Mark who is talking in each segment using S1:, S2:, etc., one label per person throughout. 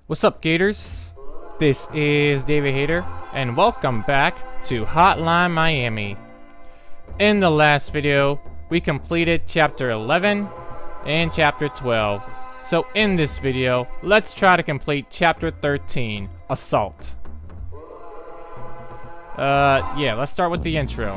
S1: What's up, Gators? This is David Hayder, and welcome back to Hotline Miami. In the last video, we completed Chapter 11 and Chapter 12. So in this video, let's try to complete Chapter 13, Assault. Yeah, let's start with the intro.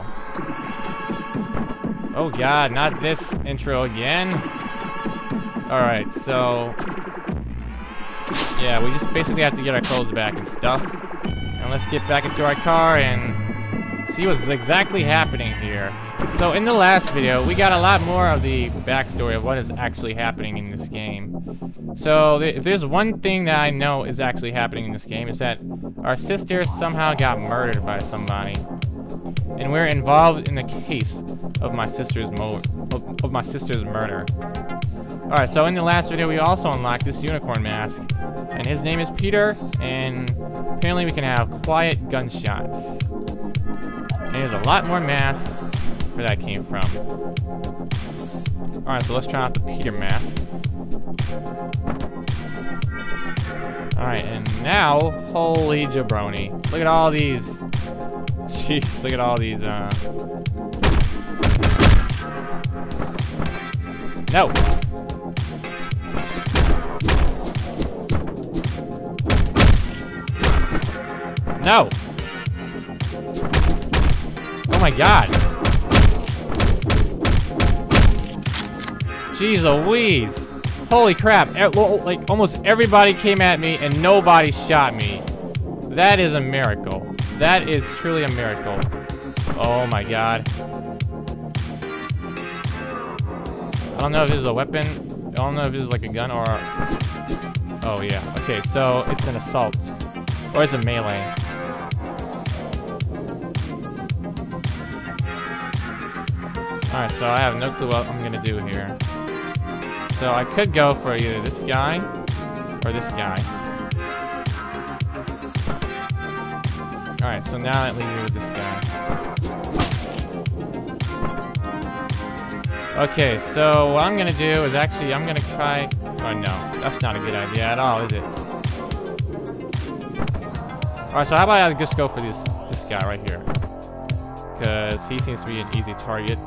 S1: Oh god, not this intro again. Alright, so... yeah, we just basically have to get our clothes back and stuff. And let's get back into our car and see what's exactly happening here. So in the last video, we got a lot more of the backstory of what is actually happening in this game. So if there's one thing that I know is actually happening in this game, is that our sister somehow got murdered by somebody. And we're involved in the case of my sister's murder. Alright, so in the last video we also unlocked this unicorn mask. And his name is Peter, and apparently we can have quiet gunshots. And there's a lot more masks where that came from. Alright, so let's try out the Peter mask. Alright, and now, holy jabroni. Look at all these. Jeez, look at all these, No! No! Oh my god! Jeez Louise! Holy crap! Like, almost everybody came at me and nobody shot me. That is a miracle. That is truly a miracle. Oh my god. I don't know if this is a weapon. I don't know if this is like a gun or... oh yeah. Okay, so it's an assault. Or it's a melee. Alright, so I have no clue what I'm gonna do here. So I could go for either this guy or this guy. Alright, so now that leaves me with this guy. Okay, so what I'm gonna do is actually I'm gonna try... oh no, that's not a good idea at all, is it? Alright, so how about I just go for this guy right here? Because he seems to be an easy target.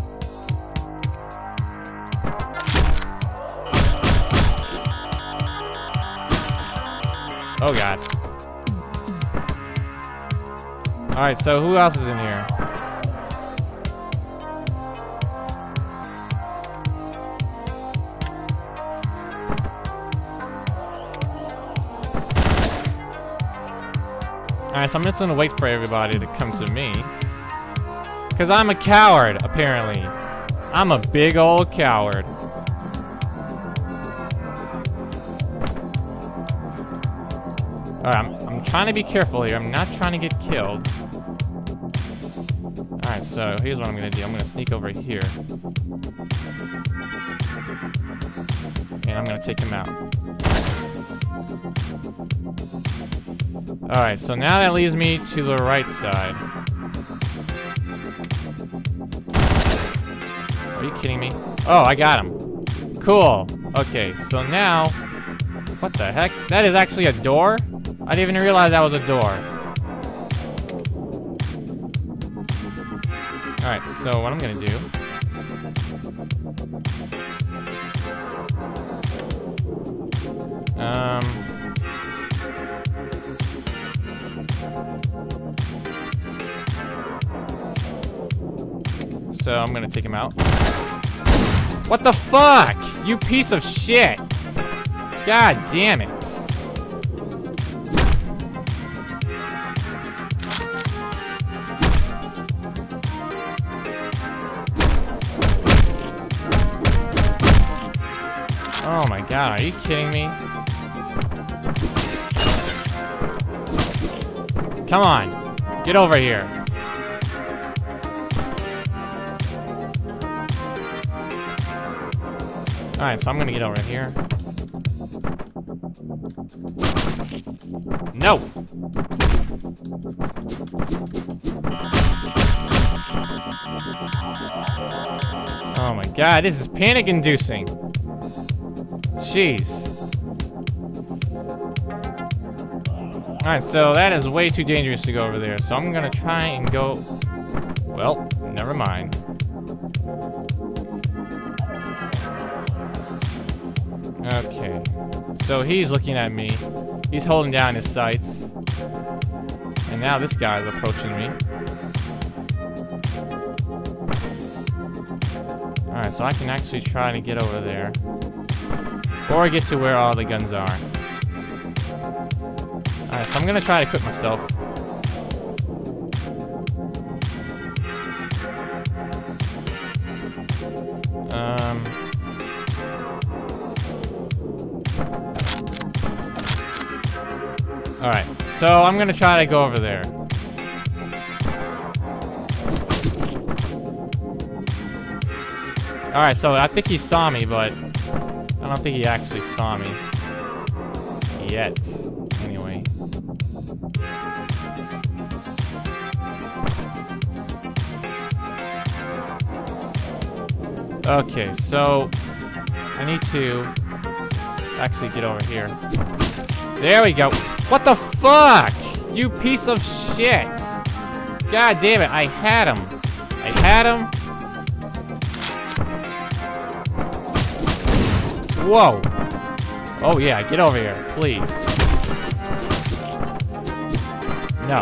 S1: Oh god. Alright, so who else is in here? Alright, so I'm just gonna wait for everybody to come to me. Because I'm a coward, apparently. I'm a big old coward. Alright, I'm trying to be careful here. I'm not trying to get killed. Alright, so here's what I'm gonna do. I'm gonna sneak over here. And I'm gonna take him out. Alright, so now that leaves me to the right side. Are you kidding me? Oh, I got him. Cool. Okay, so now... what the heck? That is actually a door? I didn't even realize that was a door. Alright, so what I'm gonna do... so I'm gonna take him out. What the fuck? You piece of shit! God damn it. Oh my god, are you kidding me? Come on, get over here. Alright, so I'm gonna get over here. No! Oh my god, this is panic-inducing. Jeez. Alright, so that is way too dangerous to go over there. So I'm gonna try and go... Well, never mind. Okay. So he's looking at me. He's holding down his sights. And now this guy's approaching me. Alright, so I can actually try to get over there. Or get to where all the guns are. Alright, so I'm gonna try to equip myself. Alright, so I'm gonna try to go over there. Alright, so I think he saw me, but I don't think he actually saw me. Yet. Anyway. Okay, so I need to actually get over here. There we go. What the fuck? You piece of shit. God damn it, I had him. I had him. Whoa. Oh yeah, get over here, please. No.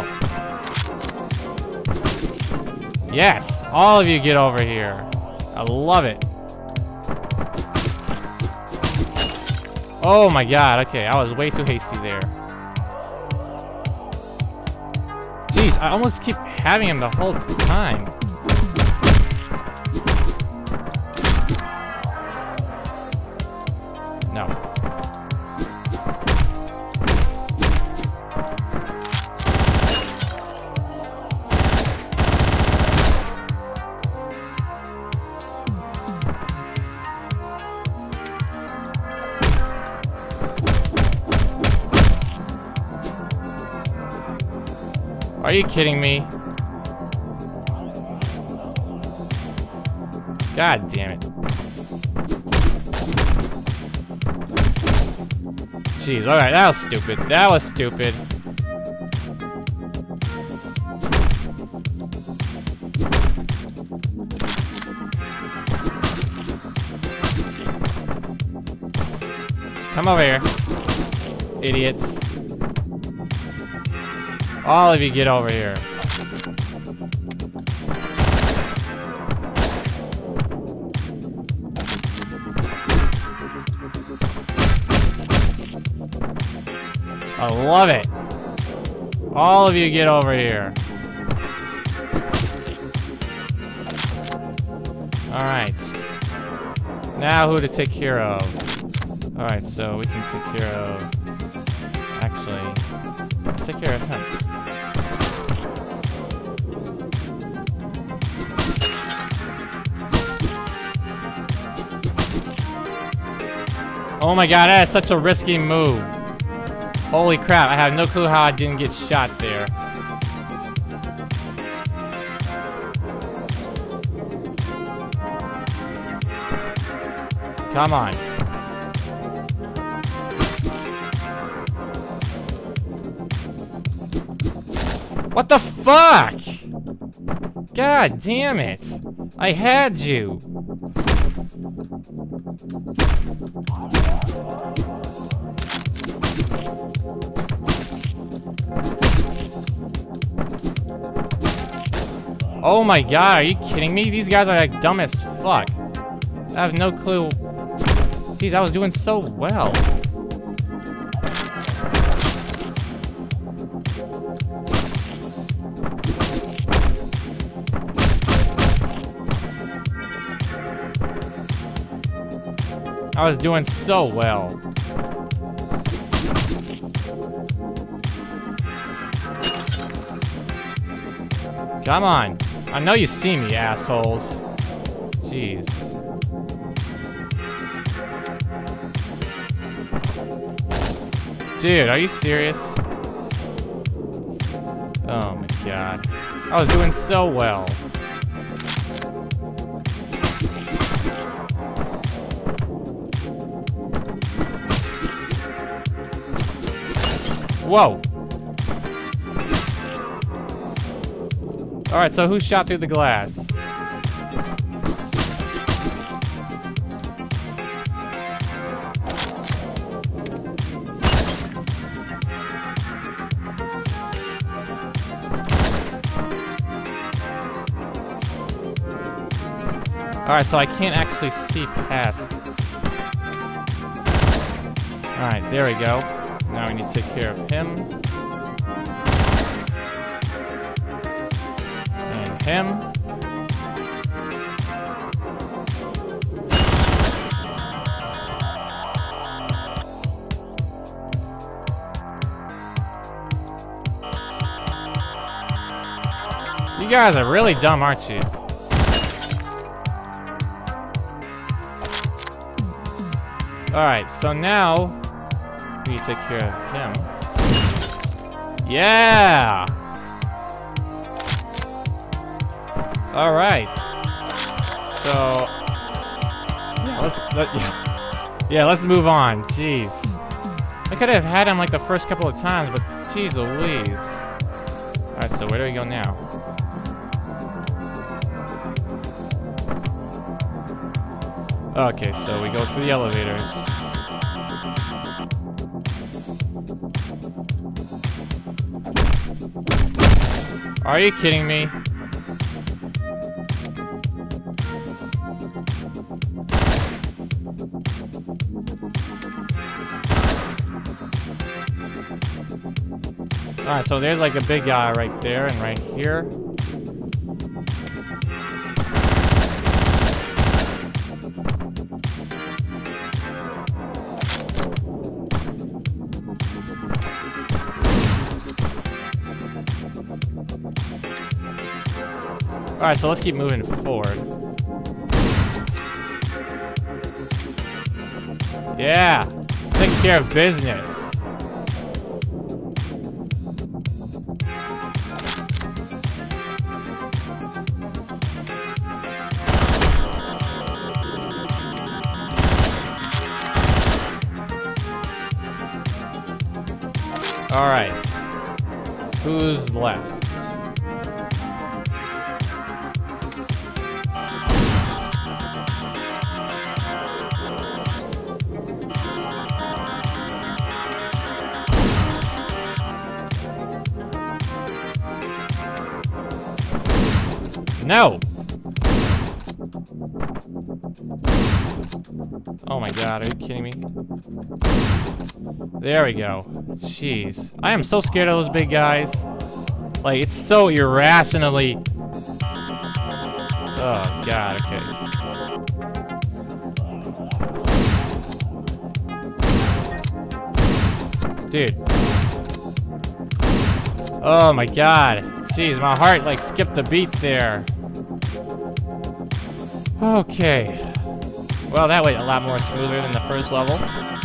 S1: Yes, all of you get over here. I love it. Oh my god, okay, I was way too hasty there. Jeez, I almost keep having him the whole time. No. Are you kidding me? God damn it. Jeez, alright, that was stupid. That was stupid. Come over here. Idiots. All of you get over here. I love it. All of you get over here. Alright. Now who to take care of? Alright, so we can take care of... Actually, let's take care of him. Oh my god, that is such a risky move. Holy crap, I have no clue how I didn't get shot there. Come on. What the fuck? God damn it. I had you. Oh my god, are you kidding me? These guys are like dumb as fuck. I have no clue. Jeez, I was doing so well. I was doing so well. Come on. I know you see me, assholes. Jeez. Dude, are you serious? Oh my god. I was doing so well. Whoa. Alright, so who shot through the glass? Alright, so I can't actually see past. Alright, there we go. Now we need to take care of him. And him. You guys are really dumb, aren't you? Alright, so now we need to take care of him. Yeah! Alright. So yeah, let's move on. Jeez. I could have had him like the first couple of times, but jeez Louise. Alright, so where do we go now? Okay, so we go through the elevators. Are you kidding me? Alright, so there's like a big guy right there and right here. Alright, so let's keep moving forward. Yeah! Taking care of business. Alright. Who's left? No! Oh my god, are you kidding me? There we go. Jeez. I am so scared of those big guys. Like, it's so irrationally... Oh god, okay. Dude. Oh my god. Jeez, my heart like skipped a beat there. Okay. Well, that went a lot more smoother than the first level.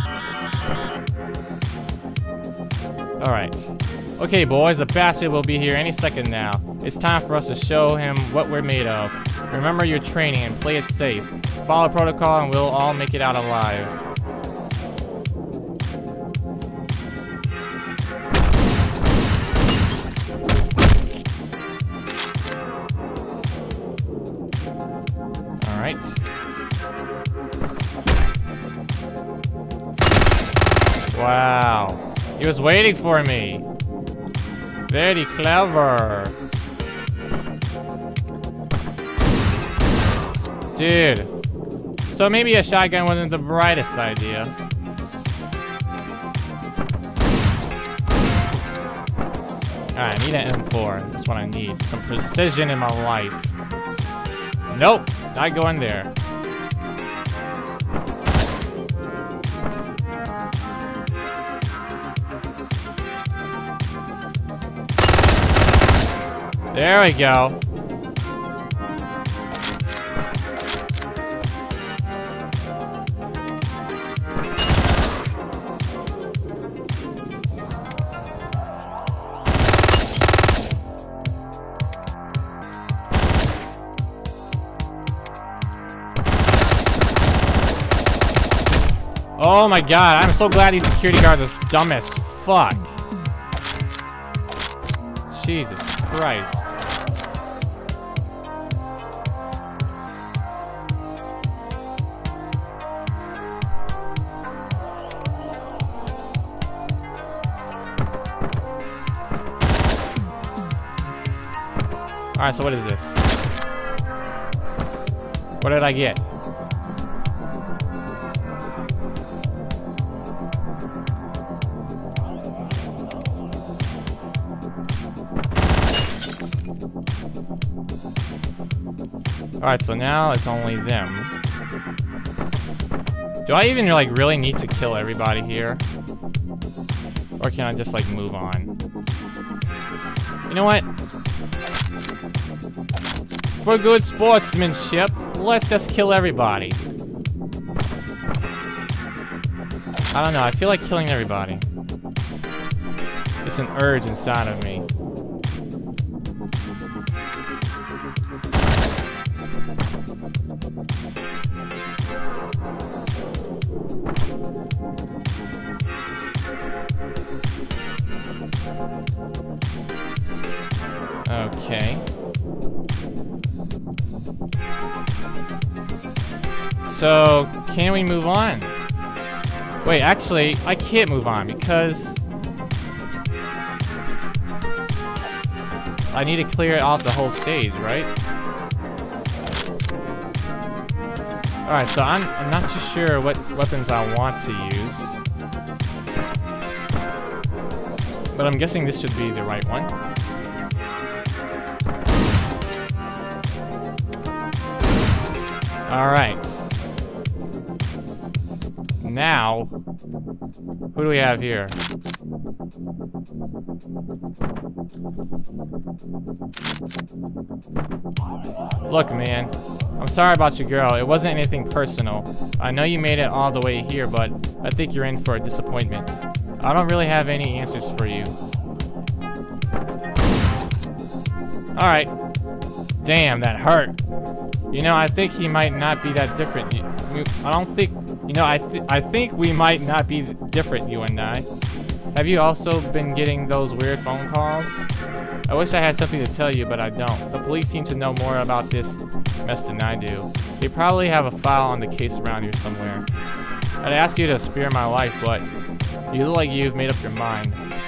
S1: Alright. Okay, boys, the bastard will be here any second now. It's time for us to show him what we're made of. Remember your training and play it safe. Follow protocol and we'll all make it out alive. Alright. Wow. He was waiting for me. Very clever. Dude. So maybe a shotgun wasn't the brightest idea. Alright, I need an M4. That's what I need. Some precision in my life. Nope. Not going there. There we go. Oh my god, I'm so glad these security guards are dumb as fuck. Jesus Christ. Alright, so what is this? What did I get? Alright, so now it's only them. Do I even like really need to kill everybody here? Or can I just like move on? You know what? For good sportsmanship, let's just kill everybody. I don't know, I feel like killing everybody. It's an urge inside of me. Okay. So, can we move on? Wait, actually, I can't move on because I need to clear off the whole stage, right? Alright, so I'm not too sure what weapons I want to use. But I'm guessing this should be the right one. Alright. Now, who do we have here? Look, man, I'm sorry about your girl. It wasn't anything personal. I know you made it all the way here, but I think you're in for a disappointment. I don't really have any answers for you. Alright. Damn, that hurt. You know, I think he might not be that different. I think we might not be different, you and I. Have you also been getting those weird phone calls? I wish I had something to tell you, but I don't. The police seem to know more about this mess than I do. They probably have a file on the case around here somewhere. I'd ask you to spare my life, but you look like you've made up your mind.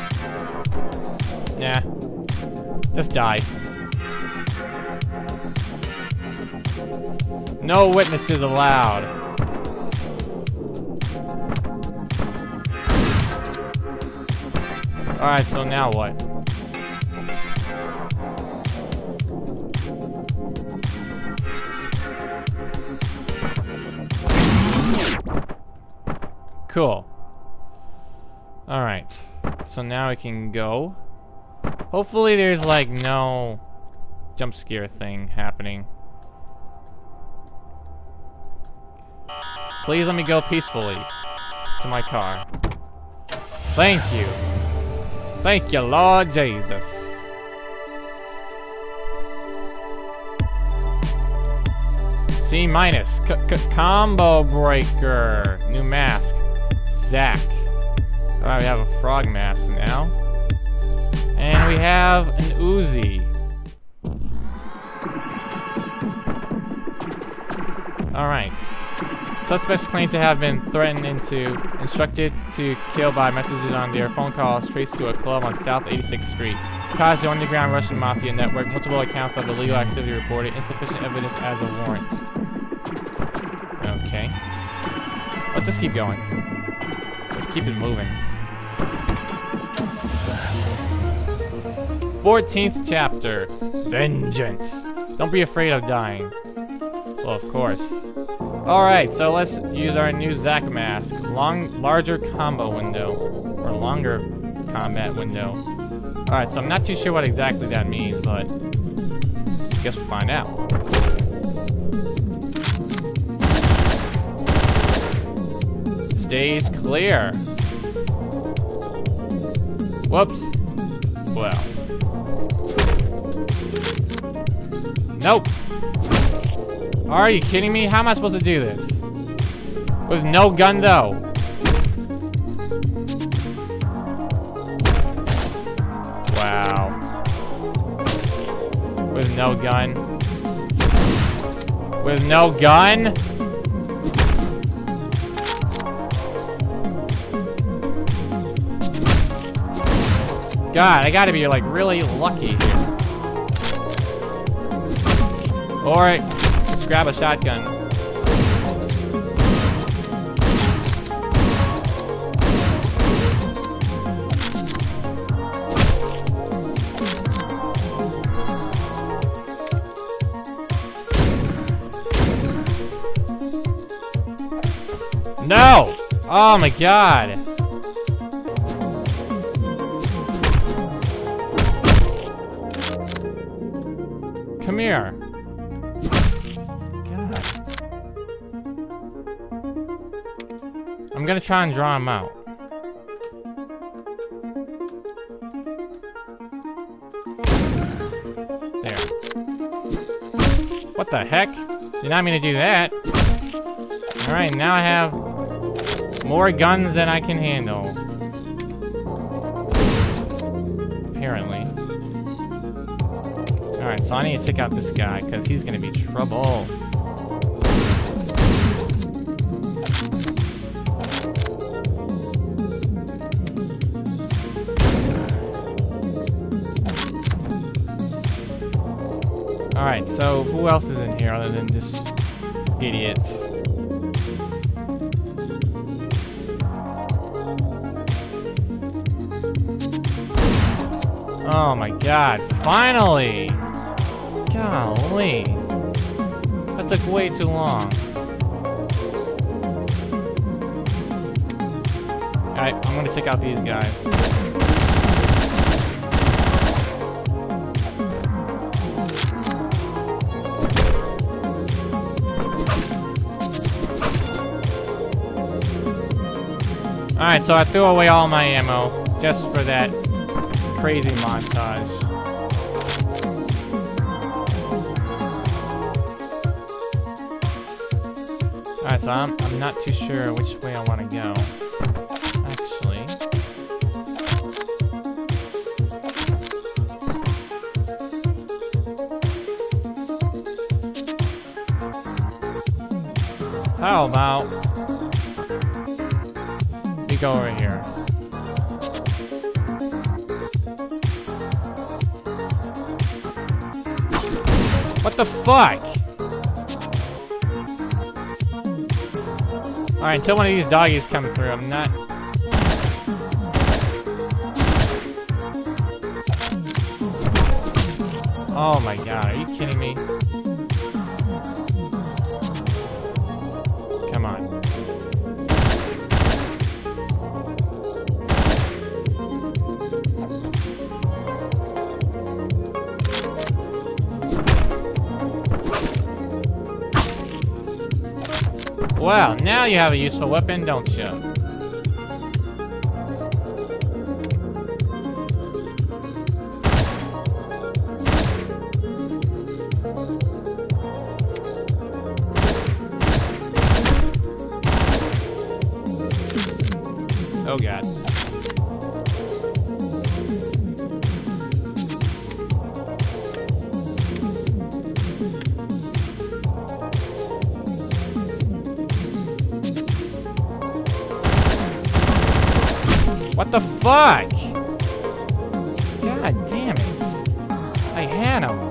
S1: Nah. Just die. No witnesses allowed. Alright, so now what? Cool. Alright. So now we can go. Hopefully there's like no jump scare thing happening. Please let me go peacefully to my car. Thank you. Thank you, Lord Jesus. C minus. Combo breaker. New mask. Zack. Alright, we have a frog mask now. And we have an Uzi. Alright. Suspects claim to have been threatened into instructed to kill by messages on their phone calls traced to a club on South 86th Street. Caused the underground Russian mafia network. Multiple accounts of illegal activity reported. Insufficient evidence as a warrant. Okay. Let's just keep going. Let's keep it moving. 14th chapter. Vengeance. Don't be afraid of dying. Well, of course. Alright, so let's use our new Zack mask. Larger combo window. Or longer combat window. Alright, so I'm not too sure what exactly that means, but I guess we'll find out. Stage clear. Whoops. Well. Nope. Are you kidding me? How am I supposed to do this? With no gun, though. Wow. With no gun. With no gun? God, I gotta be like really lucky here. Or just grab a shotgun. No! Oh my god! Come here. God. I'm gonna try and draw him out. There. What the heck? Did not mean to do that. Alright, now I have more guns than I can handle. Apparently. Alright, so I need to take out this guy, because he's gonna be trouble. Alright, so who else is in here other than this idiot? Oh my god, finally! Golly. That took way too long. Alright, I'm gonna take out these guys. Alright, so I threw away all my ammo just for that crazy montage. Alright, so I'm not too sure which way I want to go. Actually. How about we go over here? What the fuck? Alright, until one of these doggies come through, I'm not... Oh my god, are you kidding me? Come on. Well, now you have a useful weapon, don't you? Oh god. What the fuck? God damn it. I had him.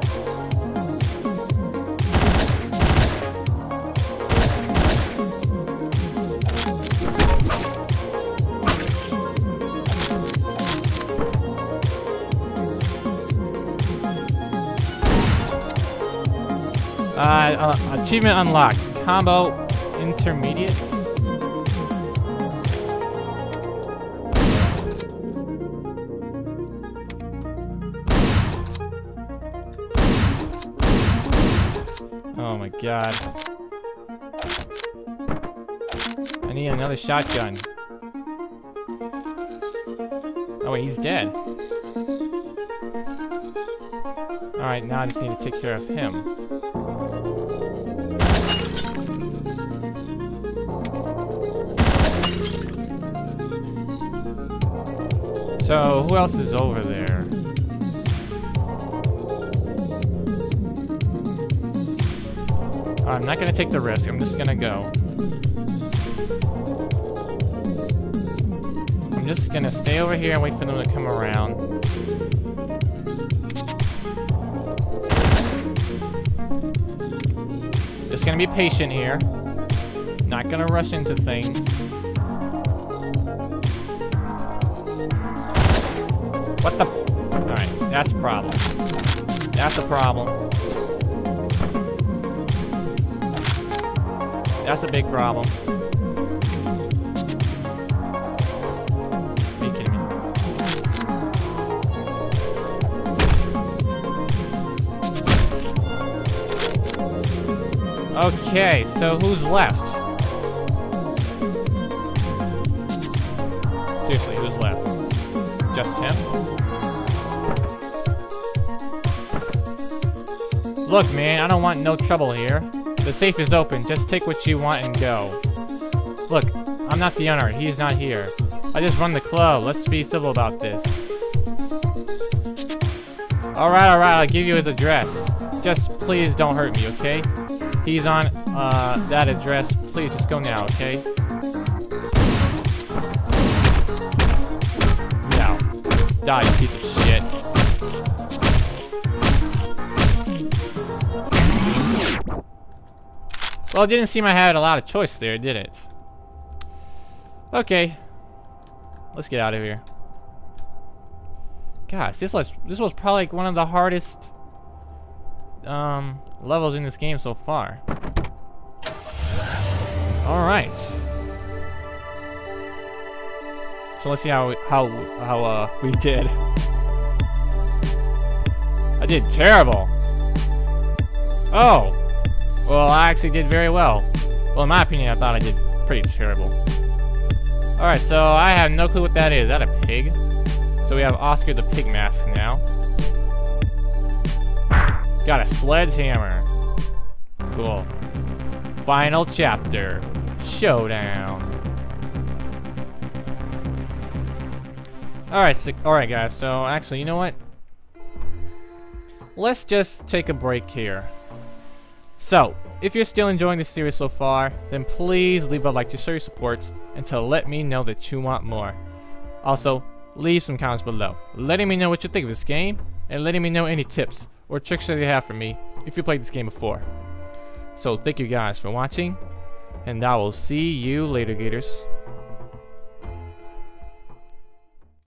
S1: Achievement unlocked. Combo intermediate. Oh my god. I need another shotgun. Oh wait, he's dead. Alright, now I just need to take care of him. So, who else is over there? I'm not gonna take the risk, I'm just gonna go. I'm just gonna stay over here and wait for them to come around. just gonna be patient here. Not gonna rush into things. What the? Alright, that's a problem. That's a problem. That's a big problem. Are you kidding me? Okay, so who's left? Seriously, who's left? Just him? Look, man, I don't want no trouble here. The safe is open. Just take what you want and go. Look, I'm not the owner. He's not here. I just run the club. Let's be civil about this. Alright, I'll give you his address. Just please don't hurt me, okay? He's on that address. Please just go now, okay? No. Die, you piece of shit. Well, it didn't seem I had a lot of choice there, did it? Okay. Let's get out of here. Gosh, this was probably like one of the hardest levels in this game so far. Alright. So let's see how we did. I did terrible. Oh. Well, I actually did very well. Well, in my opinion, I thought I did pretty terrible. Alright, so I have no clue what that is. Is that a pig? So we have Oscar the Pig mask now. Got a sledgehammer. Cool. Final chapter. Showdown. Alright guys, so actually, you know what? Let's just take a break here. So, if you're still enjoying this series so far, then please leave a like to show your support and to let me know that you want more. Also, leave some comments below, letting me know what you think of this game, and letting me know any tips or tricks that you have for me if you played this game before. So, thank you guys for watching, and I will see you later, Gators.